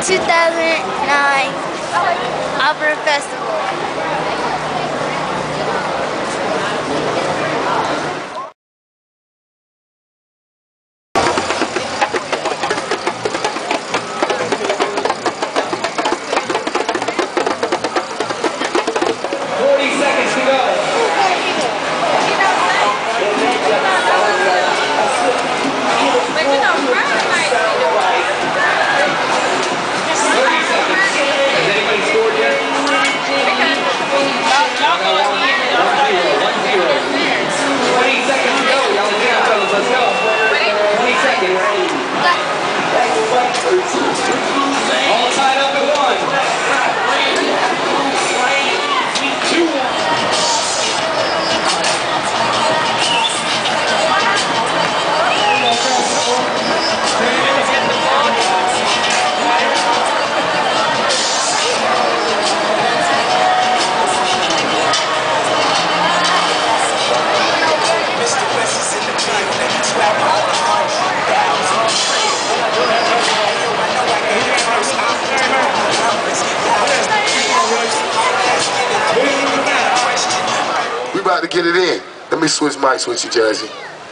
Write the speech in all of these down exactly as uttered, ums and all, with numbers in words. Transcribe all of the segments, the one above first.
two thousand nine Opera Festival. All tied up at one. Two. Mister West is in the building. Trap all the hundred thousand. We about to get it in. Let me switch mics with you, Jazzy.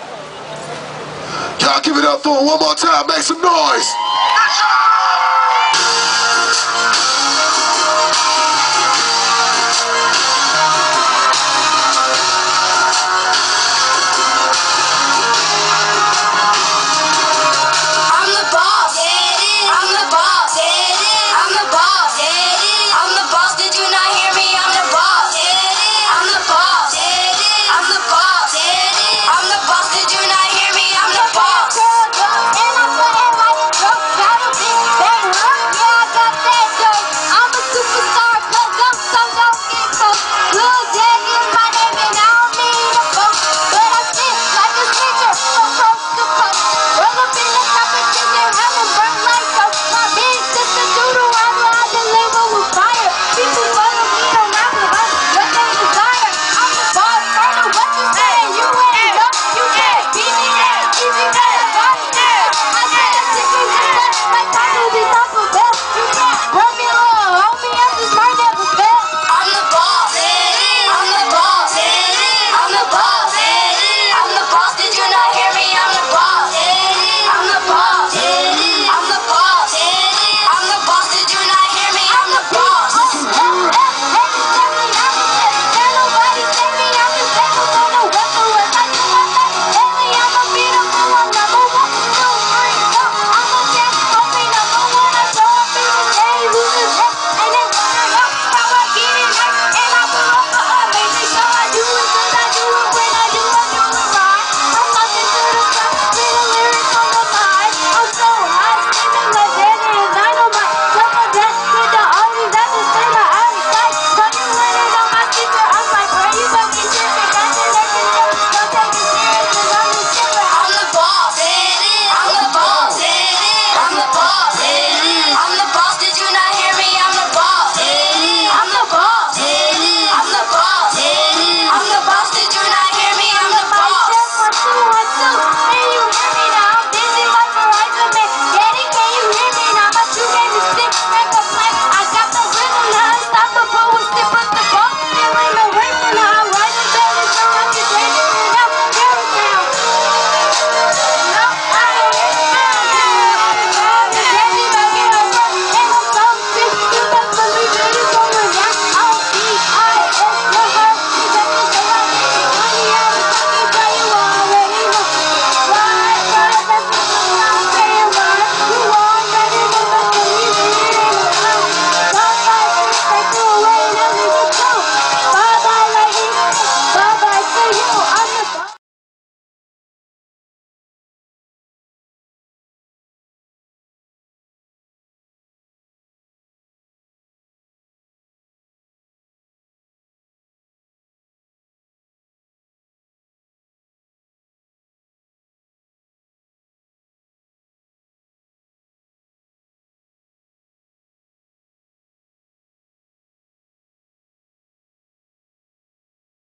Y'all give it up for him one more time. Make some noise.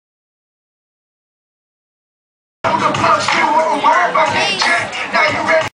I'm the punch, you won't worry about that jack. Now you ready?